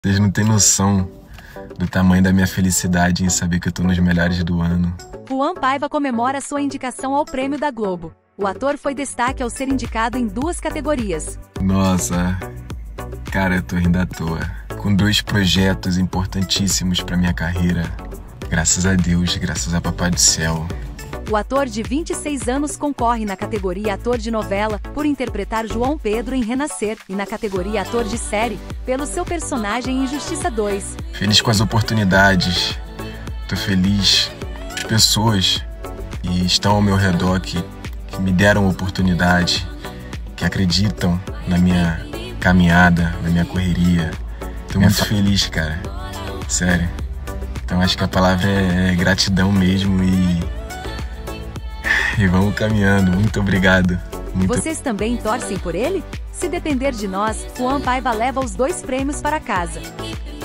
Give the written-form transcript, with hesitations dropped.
Vocês não têm noção do tamanho da minha felicidade em saber que eu tô nos melhores do ano. Juan Paiva comemora sua indicação ao Prêmio da Globo. O ator foi destaque ao ser indicado em 2 categorias. Nossa, cara, eu tô rindo à toa. Com 2 projetos importantíssimos pra minha carreira. Graças a Deus, graças a Papai do Céu. O ator de 26 anos concorre na categoria Ator de Novela por interpretar João Pedro em Renascer e na categoria Ator de Série pelo seu personagem em Justiça 2. Feliz com as oportunidades. Tô feliz com as pessoas que estão ao meu redor, que me deram oportunidade, que acreditam na minha caminhada, na minha correria. Tô muito feliz, cara. Sério. Então acho que a palavra é gratidão mesmo e vamos caminhando. Muito obrigado. Vocês também torcem por ele? Se depender de nós, Juan Paiva leva os 2 prêmios para casa.